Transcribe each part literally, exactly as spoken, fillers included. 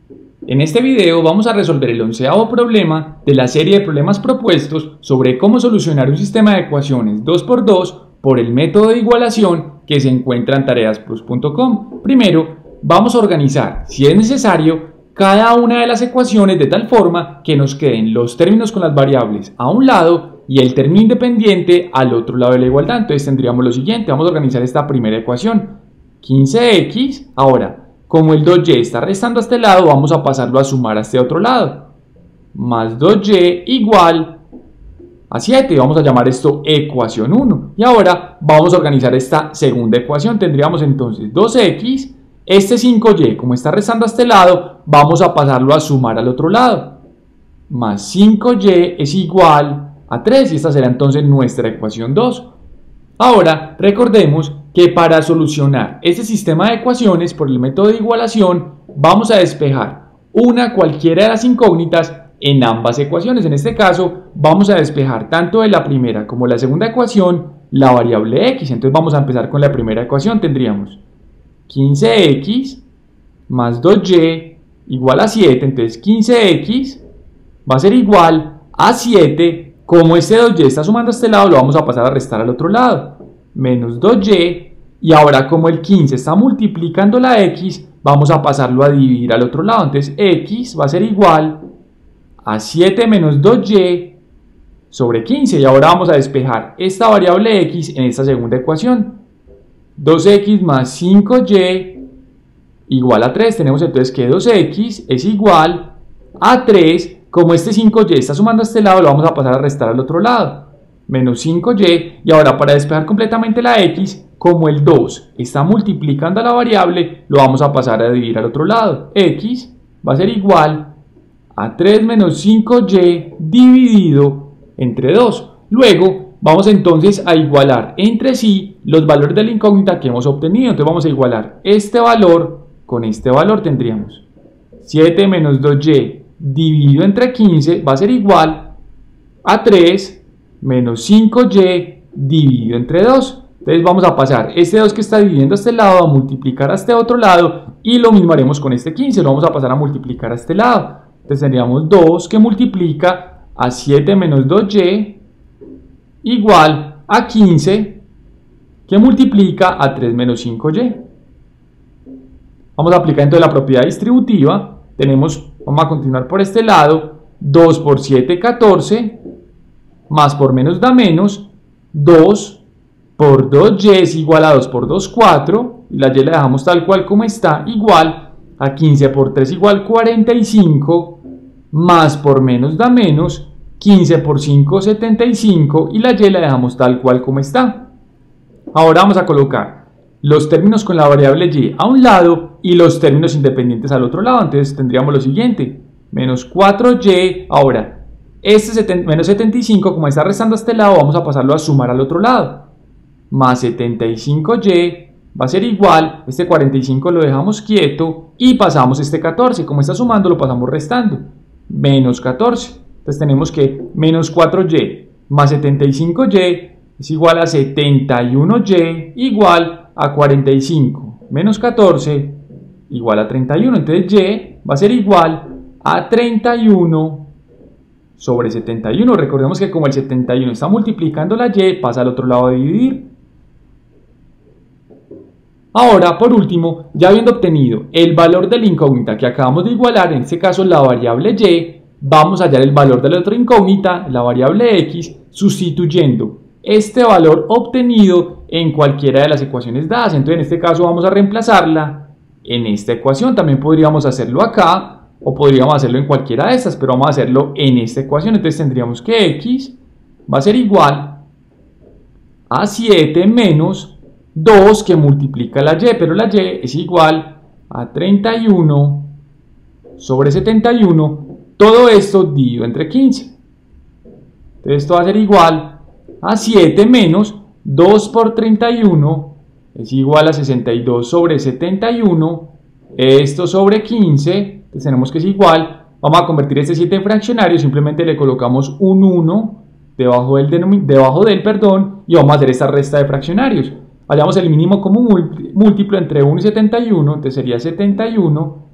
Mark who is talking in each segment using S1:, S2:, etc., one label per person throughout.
S1: En este video vamos a resolver el onceavo problema de la serie de problemas propuestos sobre cómo solucionar un sistema de ecuaciones dos por dos por el método de igualación que se encuentra en tareas plus punto com. Primero, vamos a organizar, si es necesario, cada una de las ecuaciones de tal forma que nos queden los términos con las variables a un lado y el término independiente al otro lado de la igualdad. Entonces tendríamos lo siguiente, vamos a organizar esta primera ecuación, quince equis, ahora, como el dos y está restando a este lado, vamos a pasarlo a sumar a este otro lado. Más dos y igual a siete. Vamos a llamar esto ecuación uno. Y ahora vamos a organizar esta segunda ecuación. Tendríamos entonces dos equis. Este cinco y, como está restando a este lado, vamos a pasarlo a sumar al otro lado. Más cinco y es igual a tres. Y esta será entonces nuestra ecuación dos. Ahora, recordemos que para solucionar este sistema de ecuaciones por el método de igualación, vamos a despejar una cualquiera de las incógnitas en ambas ecuaciones. En este caso, vamos a despejar tanto de la primera como de la segunda ecuación la variable x. Entonces vamos a empezar con la primera ecuación. Tendríamos quince equis más dos y igual a siete. Entonces quince equis va a ser igual a siete. Como este dos y está sumando a este lado, lo vamos a pasar a restar al otro lado. Menos dos y. Y ahora como el quince está multiplicando la x, vamos a pasarlo a dividir al otro lado. Entonces x va a ser igual a siete menos dos y sobre quince. Y ahora vamos a despejar esta variable x en esta segunda ecuación. dos equis más cinco y igual a tres. Tenemos entonces que dos equis es igual a tres. Como este cinco y está sumando a este lado, lo vamos a pasar a restar al otro lado. Menos cinco y. Y ahora para despejar completamente la x, como el dos está multiplicando a la variable, lo vamos a pasar a dividir al otro lado. X va a ser igual a tres menos cinco y dividido entre dos. Luego vamos entonces a igualar entre sí los valores de la incógnita que hemos obtenido. Entonces vamos a igualar este valor con este valor. Tendríamos siete menos dos y dividido entre quince va a ser igual a tres menos cinco y dividido entre dos. Entonces vamos a pasar este dos que está dividiendo a este lado a multiplicar a este otro lado, y lo mismo haremos con este quince, lo vamos a pasar a multiplicar a este lado. Entonces tendríamos dos que multiplica a siete menos dos y igual a quince que multiplica a tres menos cinco y. Vamos a aplicar entonces la propiedad distributiva. Tenemos, vamos a continuar por este lado, dos por siete, catorce, más por menos da menos, dos por dos y es igual a dos por dos, cuatro, y la y la dejamos tal cual como está, igual a quince por tres igual cuarenta y cinco, más por menos da menos, quince por cinco, setenta y cinco, y la y la dejamos tal cual como está. Ahora vamos a colocar los términos con la variable y a un lado y los términos independientes al otro lado. Entonces tendríamos lo siguiente, menos cuatro y, ahora este menos setenta y cinco, como está restando a este lado, vamos a pasarlo a sumar al otro lado, más setenta y cinco y va a ser igual, este cuarenta y cinco lo dejamos quieto y pasamos este catorce, como está sumando lo pasamos restando, menos catorce. Entonces tenemos que menos cuatro y más setenta y cinco y es igual a setenta y uno y igual a cuarenta y cinco menos catorce igual a treinta y uno. Entonces y va a ser igual a treinta y uno sobre setenta y uno. Recordemos que como el setenta y uno está multiplicando la y, pasa al otro lado a dividir. Ahora, por último, ya habiendo obtenido el valor de la incógnita que acabamos de igualar, en este caso la variable y, vamos a hallar el valor de la otra incógnita, la variable x, sustituyendo este valor obtenido en cualquiera de las ecuaciones dadas. Entonces en este caso vamos a reemplazarla en esta ecuación. También podríamos hacerlo acá o podríamos hacerlo en cualquiera de estas, pero vamos a hacerlo en esta ecuación. Entonces tendríamos que x va a ser igual a siete menos dos que multiplica la y, pero la y es igual a treinta y uno sobre setenta y uno, todo esto dividido entre quince. Entonces esto va a ser igual a siete menos dos por treinta y uno es igual a sesenta y dos sobre setenta y uno, esto sobre quince, entonces tenemos que es igual, vamos a convertir este siete en fraccionario, simplemente le colocamos un uno debajo del, debajo del perdón, y vamos a hacer esta resta de fraccionarios. Hallamos el mínimo común múltiplo entre uno y setenta y uno, entonces sería setenta y uno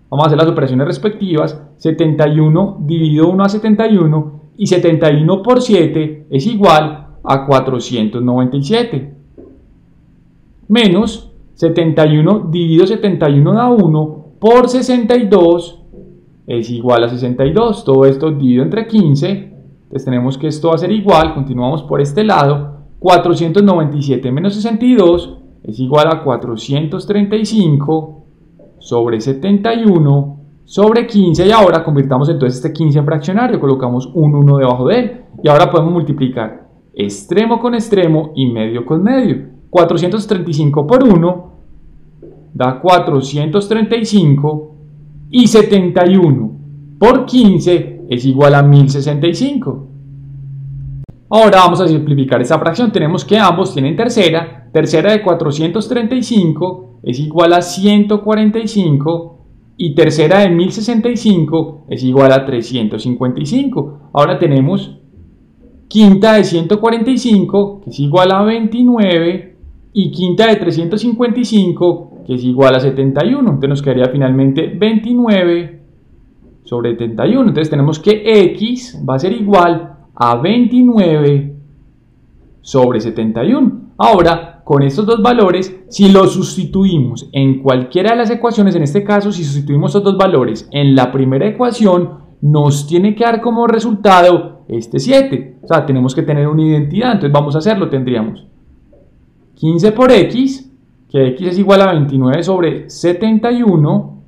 S1: Vamos a hacer las operaciones respectivas. setenta y uno dividido uno a setenta y uno y setenta y uno por siete es igual a cuatrocientos noventa y siete. Menos setenta y uno dividido setenta y uno da uno por sesenta y dos es igual a sesenta y dos. Todo esto dividido entre quince. Entonces tenemos que esto va a ser igual. Continuamos por este lado. cuatrocientos noventa y siete menos sesenta y dos es igual a cuatrocientos treinta y cinco sobre setenta y uno sobre quince. Y ahora convirtamos entonces este quince en fraccionario. Colocamos un uno debajo de él. Y ahora podemos multiplicar extremo con extremo y medio con medio. cuatrocientos treinta y cinco por uno da cuatrocientos treinta y cinco y setenta y uno por quince es igual a mil sesenta y cinco. Ahora vamos a simplificar esta fracción. Tenemos que ambos tienen tercera. Tercera de cuatrocientos treinta y cinco es igual a ciento cuarenta y cinco y tercera de mil sesenta y cinco es igual a trescientos cincuenta y cinco. Ahora tenemos quinta de ciento cuarenta y cinco, que es igual a veintinueve, y quinta de trescientos cincuenta y cinco, que es igual a setenta y uno. Entonces nos quedaría finalmente veintinueve sobre setenta y uno. Entonces tenemos que x va a ser igual a veintinueve sobre setenta y uno. Ahora, con estos dos valores, si los sustituimos en cualquiera de las ecuaciones, en este caso, si sustituimos estos dos valores en la primera ecuación, nos tiene que dar como resultado este siete. O sea, tenemos que tener una identidad. Entonces vamos a hacerlo. Tendríamos quince por x, que x es igual a veintinueve sobre setenta y uno,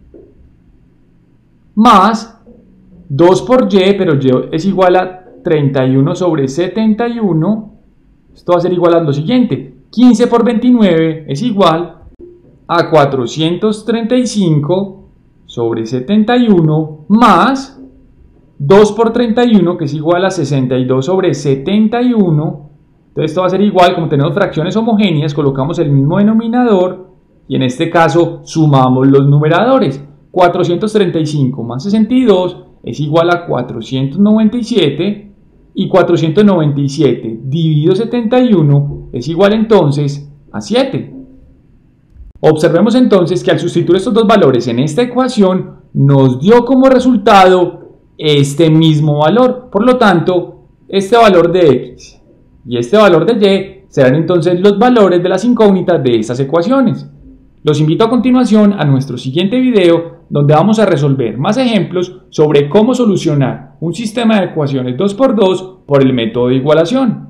S1: más dos por y, pero y es igual a treinta y uno sobre setenta y uno. Esto va a ser igual a lo siguiente. quince por veintinueve es igual a cuatrocientos treinta y cinco sobre setenta y uno más dos por treinta y uno, que es igual a sesenta y dos sobre setenta y uno. Entonces esto va a ser igual, como tenemos fracciones homogéneas, colocamos el mismo denominador y en este caso sumamos los numeradores. cuatrocientos treinta y cinco más sesenta y dos es igual a cuatrocientos noventa y siete y cuatrocientos noventa y siete dividido setenta y uno es igual entonces a siete. Observemos entonces que al sustituir estos dos valores en esta ecuación nos dio como resultado este mismo valor. Por lo tanto, este valor de x y este valor de y serán entonces los valores de las incógnitas de estas ecuaciones. Los invito a continuación a nuestro siguiente video, donde vamos a resolver más ejemplos sobre cómo solucionar un sistema de ecuaciones dos por dos por el método de igualación.